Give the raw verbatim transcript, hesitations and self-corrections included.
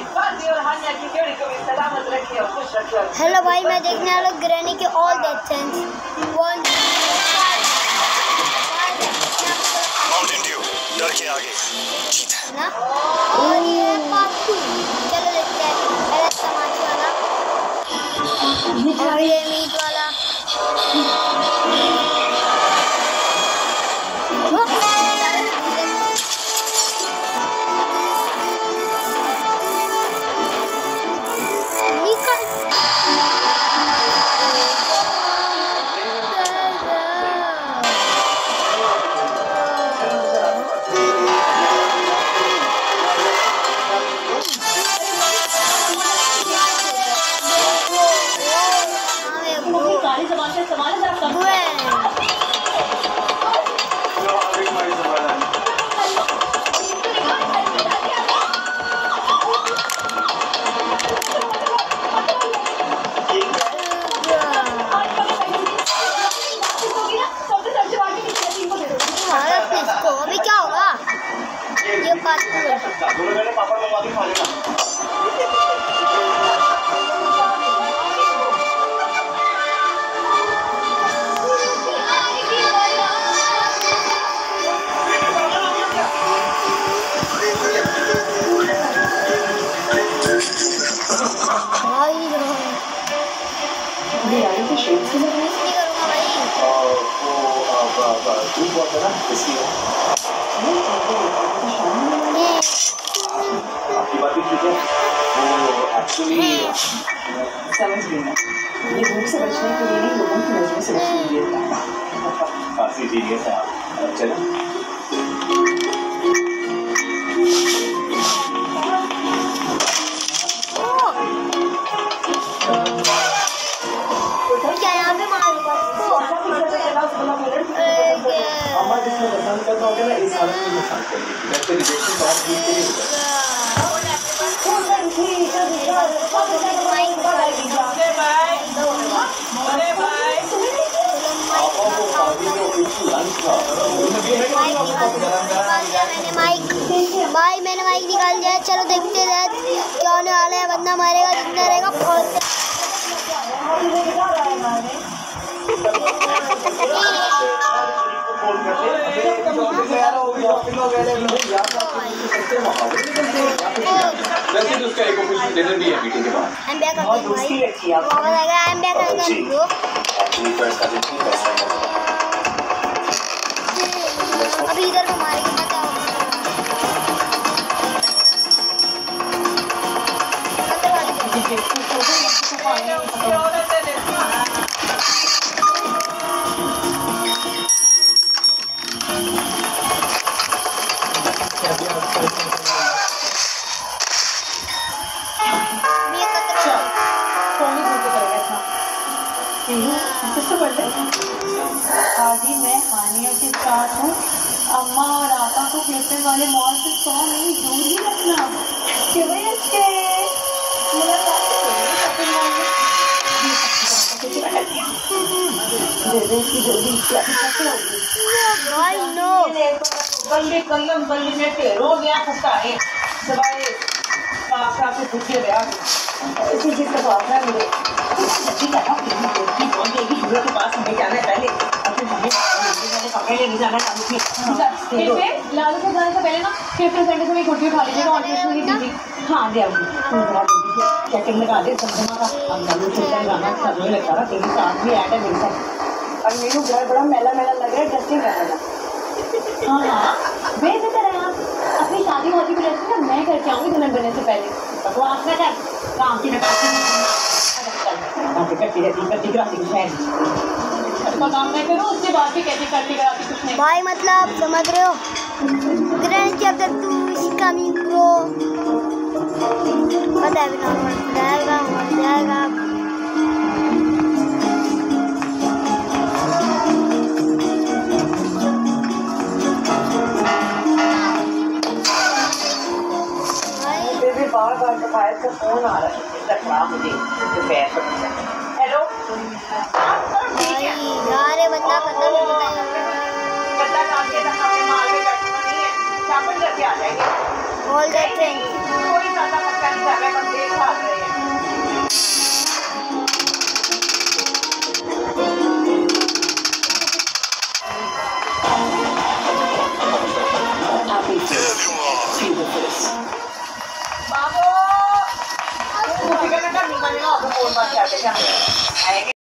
Hello भाई, मैं देखने वाला ग्रैनी के all that things one Mountain Dew डर के आगे जीत है ना। और ये पार्ट टू, चलो देखते हैं। पहले समाज वाला और ये मीट वाला। अभी क्या होगा? ये बात आपकी बात ठीक है। वो एक्चुअली समझ गई ना, ये भूख से बचने के लिए लोगों की नजरों से बचने के लिए काफी जीनियस है आप। चलो क्या यहाँ पे मार अम्मा जिसमें पसंद करता होगा ना इस हालत में नुकसान करेगी। जैसे रिजेक्शन बात नहीं करेगी। भाई मैंने माइक निकाल दिया। चलो देखते हैं क्या होने वाला है। बंदा मरेगा, जिंदा रहेगा। अभी इधर को मारेगी आदि मैं हानिया के साथ हूँ। अम्मा और आपा को खेतने वाले मॉल से सौ नहीं दूर ही रखना। बल्ले कलम बल्ले में रो गया कुत्ता है सवाए आपका से पूछे रहा इसी चीज का बात है मेरे अच्छी तरह की बोल देगी हीरो के पास हमें जाना है पहले अपने मम्मी मैंने पकड़ ले नहीं जाना काम की फिर से लालू के जाने से पहले ना फिफ्टी सेंटर से मैं कुर्ती उठा लीजिएगा और दूसरी दीदी हाँ दे आऊंगी सेकंड में दे समझना का अब लालू के जाने गाना सब नहीं लगता ना तेरे साथ भी ऐड है मेरे साथ और मेरे घर बड़ा मैला मैला लग रहा है डस्टिंग करना हाँ हाँ बेफिक्र है आप अपनी शादी होती भी रहती ना मैं करके आऊँगी दुल्हन बनने से पहले बकवास ना कर काम की नकाशी करती रहती करती कराती कुछ है अच्छा काम मैं करूँ उसके बाद भी कैसे करती कराती कुछ नहीं भाई मतलब समझ रहे हो grand chapter two is coming bro पता है बिना मर जाएगा मर जाएगा बार बार सफायत का फोन आ रहा है रखना मुझे दोपहर को हेलो यार ये बंदा पता नहीं बताएगा बंदा काम के रखा है माल में बैठना नहीं है चावल करके आ जाएंगे ऑल दैट थिंग्स कोई ज्यादा पक्का नहीं बनेगा और फोन बात करते हैं